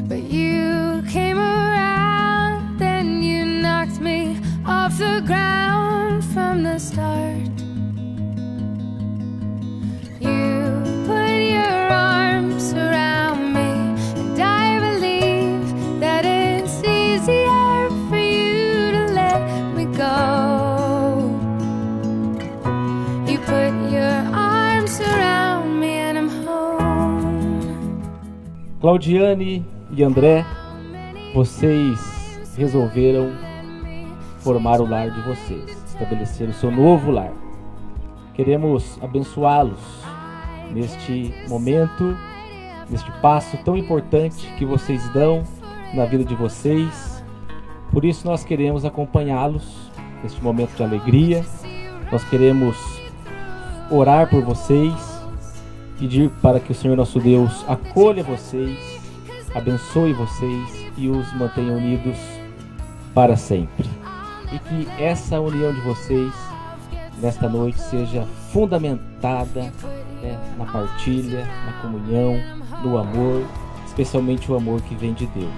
but you came around, then you knocked me off the ground from the start. You put your arms around me, and I believe that it's easier for you to let me go. You put your arms around me and I'm home. Claudiane e André, vocês resolveram formar o lar de vocês, estabelecer o seu novo lar. Queremos abençoá-los neste momento, neste passo tão importante que vocês dão na vida de vocês. Por isso nós queremos acompanhá-los neste momento de alegria. Nós queremos orar por vocês, pedir para que o Senhor nosso Deus acolha vocês, abençoe vocês e os mantenha unidos para sempre. E que essa união de vocês nesta noite seja fundamentada, na partilha, na comunhão, no amor, especialmente o amor que vem de Deus.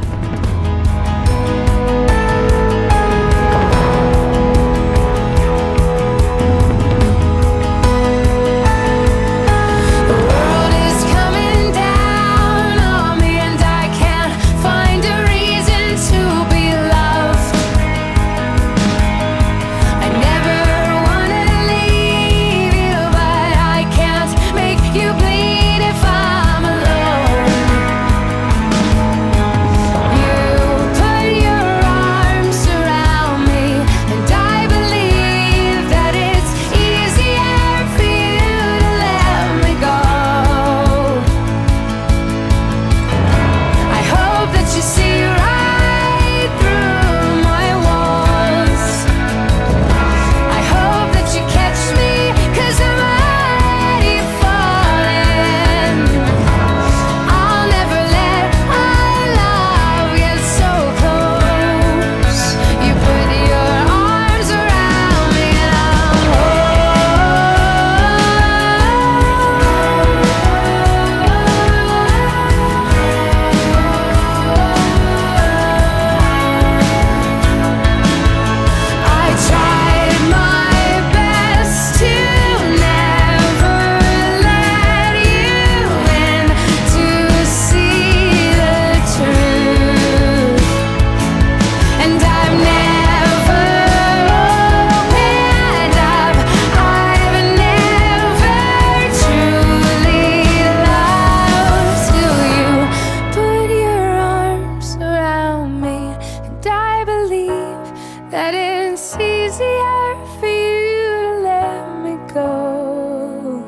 That it's easier for you to let me go.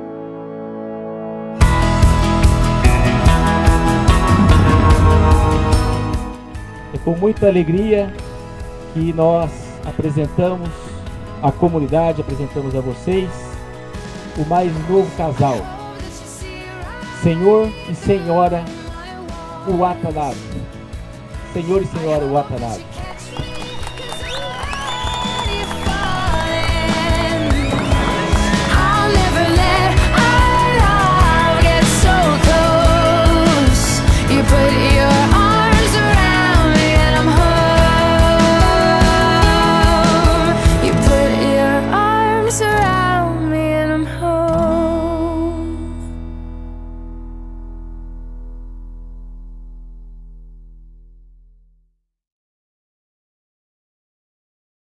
É com muita alegria que nós apresentamos à comunidade, apresentamos a vocês o mais novo casal, Senhor e Senhora Watanabe. Senhor e Senhora Watanabe.